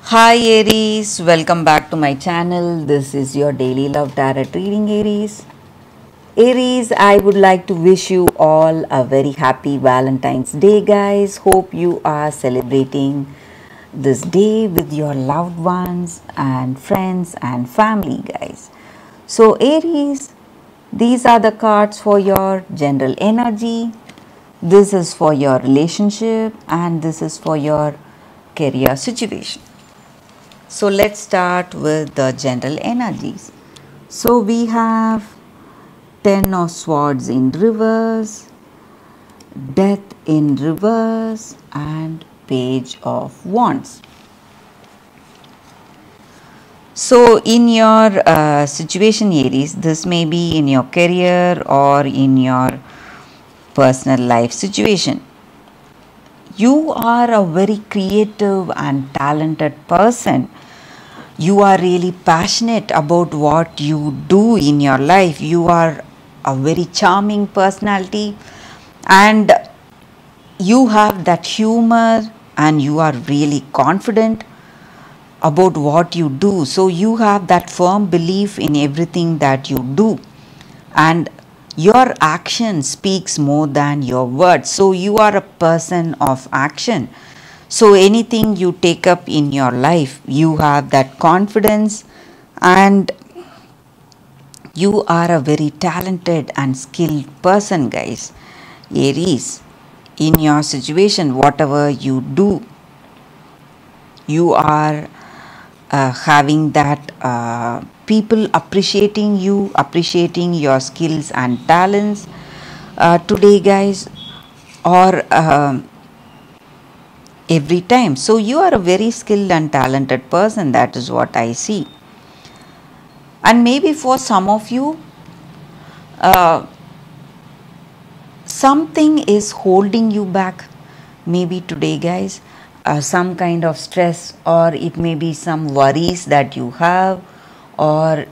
Hi Aries, welcome back to my channel. This is your daily love tarot reading, Aries. Aries, I would like to wish you all a very happy Valentine's Day, guys. Hope you are celebrating this day with your loved ones and friends and family, guys. So, Aries, these are the cards for your general energy. This is for your relationship and this is for your career situation. So let's start with the general energies. So we have Ten of Swords in reverse, Death in reverse, and Page of Wands. So in your situation, Aries, this may be in your career or in your personal life situation. You are a very creative and talented person. You are really passionate about what you do in your life. You are a very charming personality and you have that humor and you are really confident about what you do. So you have that firm belief in everything that you do and your action speaks more than your words. So you are a person of action. So anything you take up in your life, you have that confidence and you are a very talented and skilled person, guys. Aries, in your situation, whatever you do, you are having that people appreciating you, appreciating your skills and talents today, guys, or every time. So you are a very skilled and talented person. That is what I see. And maybe for some of you, uh, something is holding you back. Maybe today, guys, some kind of stress, or it may be some worries that you have, or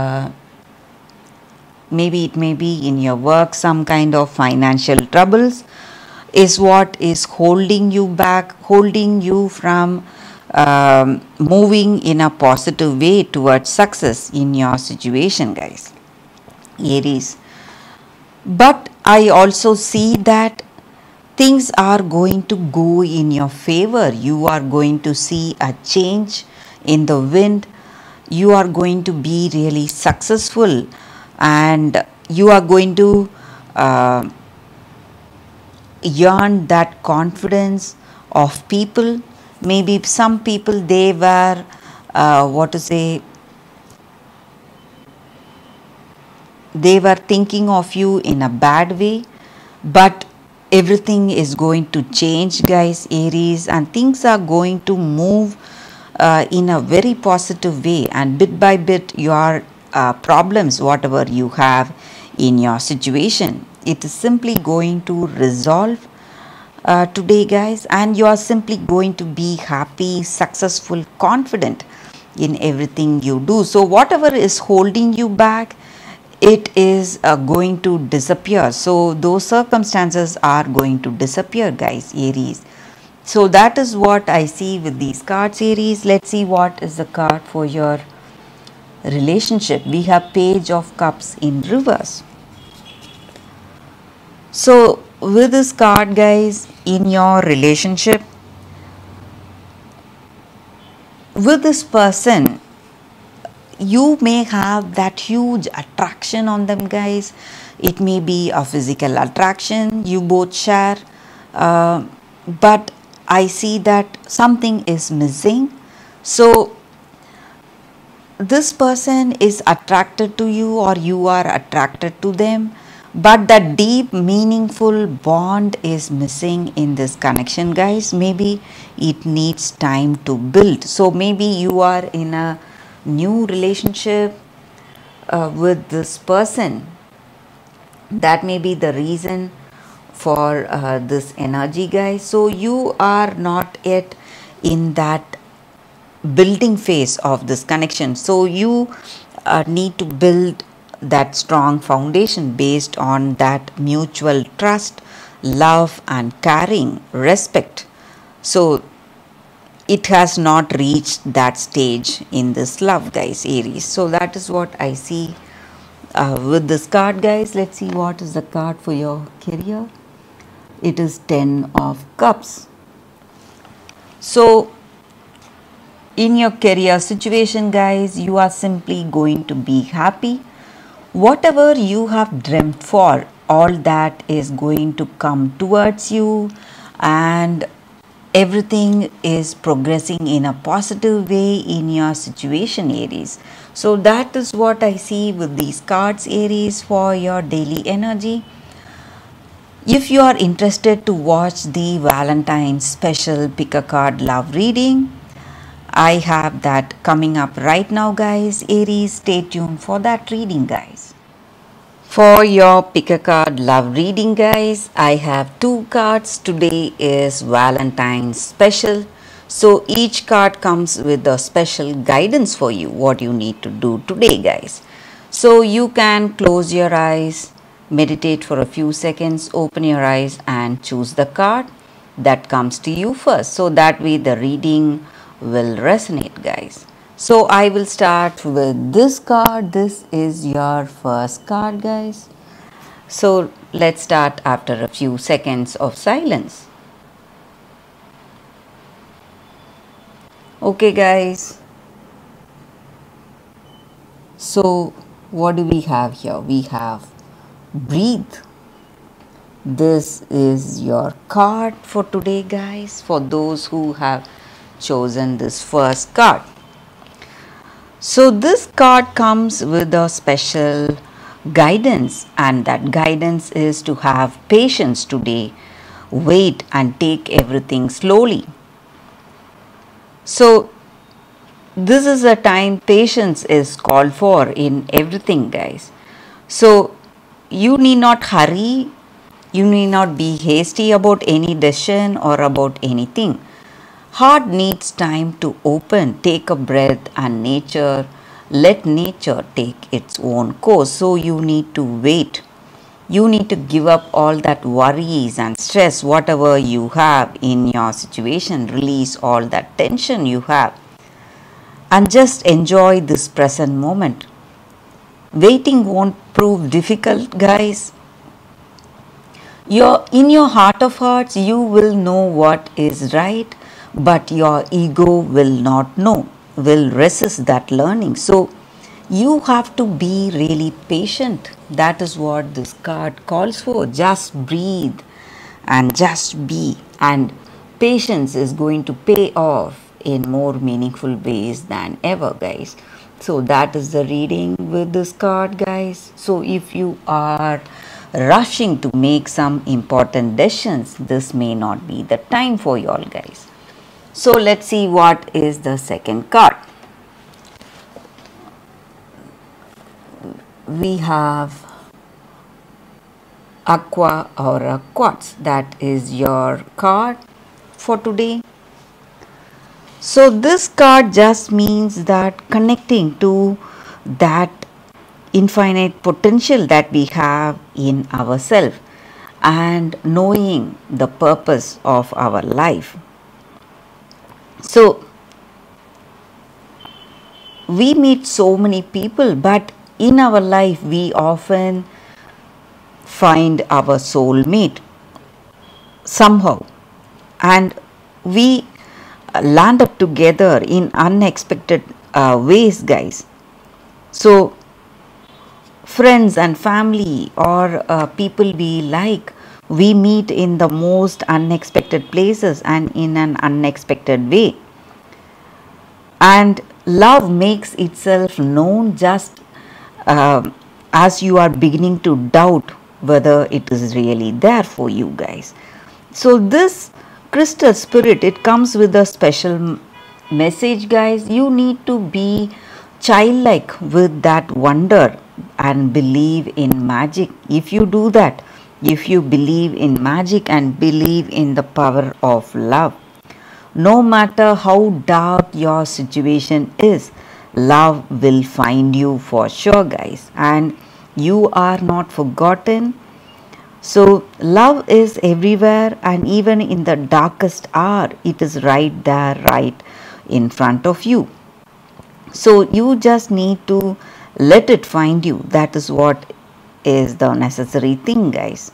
maybe it may be in your work, some kind of financial troubles is what is holding you back, holding you from moving in a positive way towards success in your situation, guys. Aries. But I also see that things are going to go in your favor. You are going to see a change in the wind. You are going to be really successful and you are going to earn that confidence of people. Maybe some people, they were they were thinking of you in a bad way, but everything is going to change, guys, Aries, and things are going to move in a very positive way, and bit by bit your problems, whatever you have in your situation, it is simply going to resolve today, guys, and you are simply going to be happy, successful, confident in everything you do. So whatever is holding you back, it is going to disappear. So those circumstances are going to disappear, guys, Aries. So that is what I see with these cards, Aries. Let's see what is the card for your relationship. We have Page of Cups in reverse. So with this card, guys, in your relationship with this person, you may have that huge attraction on them, guys. It may be a physical attraction you both share, but I see that something is missing. So this person is attracted to you or you are attracted to them, but that deep meaningful bond is missing in this connection, guys. Maybe it needs time to build. So maybe you are in a new relationship with this person. That may be the reason for this energy, guys. So you are not yet in that building phase of this connection. So you need to build that strong foundation based on that mutual trust, love and caring, respect. So it has not reached that stage in this love, guys, Aries. So that is what I see with this card, guys. Let's see what is the card for your career. It is 10 of Cups. So in your career situation, guys, you are simply going to be happy. Whatever you have dreamt for, all that is going to come towards you, and everything is progressing in a positive way in your situation, Aries. So that is what I see with these cards, Aries, for your daily energy. If you are interested to watch the Valentine's special pick a card love reading, I have that coming up right now, guys. Aries, stay tuned for that reading, guys. For your pick a card love reading, guys, I have 2 cards. Today is Valentine's special. So each card comes with a special guidance for you, what you need to do today, guys. So you can close your eyes, meditate for a few seconds, open your eyes and choose the card that comes to you first. So that way the reading will resonate, guys. So I will start with this card. This is your first card, guys. So let's start after a few seconds of silence. Okay, guys. So what do we have here? We have breathe. This is your card for today, guys, for those who have chosen this first card. So this card comes with a special guidance, and that guidance is to have patience today, wait and take everything slowly. So this is a time patience is called for in everything, guys. So you need not hurry, you need not be hasty about any decision or about anything. Heart needs time to open, take a breath, and let nature take its own course. So you need to wait. You need to give up all that worries and stress, whatever you have in your situation. Release all that tension you have and just enjoy this present moment. Waiting won't prove difficult, guys. In your heart of hearts, you will know what is right, but your ego will not know, will resist that learning. So you have to be really patient. That is what this card calls for. Just breathe and just be, and patience is going to pay off in more meaningful ways than ever, guys. So that is the reading with this card, guys. So if you are rushing to make some important decisions, this may not be the time for you all, guys. So let's see what is the second card. We have Aqua or a Quartz. That is your card for today. So this card just means that connecting to that infinite potential that we have in ourselves and knowing the purpose of our life. So we meet so many people, but in our life we often find our soulmate somehow, and we land up together in unexpected ways, guys. So friends and family or people we like, we meet in the most unexpected places and in an unexpected way. And love makes itself known just as you are beginning to doubt whether it is really there for you, guys. So this crystal spirit, it comes with a special message, guys. You need to be childlike with that wonder and believe in magic. If you do that, if you believe in magic and believe in the power of love, no matter how dark your situation is, love will find you for sure, guys. And you are not forgotten. So love is everywhere, and even in the darkest hour, it is right there, right in front of you. So you just need to let it find you. That is what is the necessary thing, guys.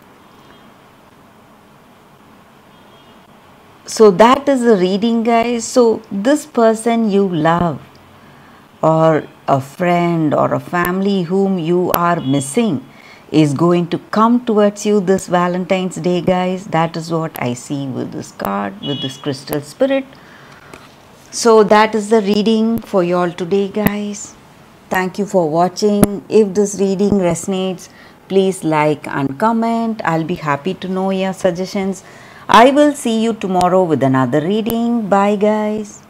So that is the reading, guys. So this person you love, or a friend or a family whom you are missing, is going to come towards you this Valentine's Day, guys. That is what I see with this card, with this crystal spirit. So that is the reading for you all today, guys. Thank you for watching. If this reading resonates, please like and comment. I'll be happy to know your suggestions. I will see you tomorrow with another reading. Bye, guys.